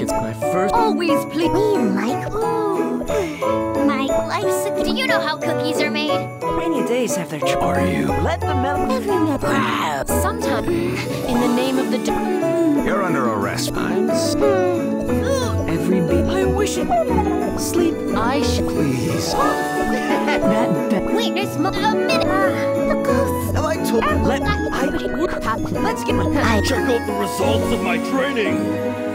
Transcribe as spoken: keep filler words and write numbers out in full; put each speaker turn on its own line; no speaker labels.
it's my first.
Always please.
We like food. My life's a...
Do you know how cookies are made?
Rainy days have their tr-
Are you?
Let the milk.
Every minute.
Wow. Sometime. In the name of the.
You're under arrest.
I'm s-
Every beat. I wish it. Sleep.
I should.
please.
That be-
Wait, there's mo- a minute.
The ghost.
I like to.
Let. I.
Let's get.
I...
Check out the results of my training.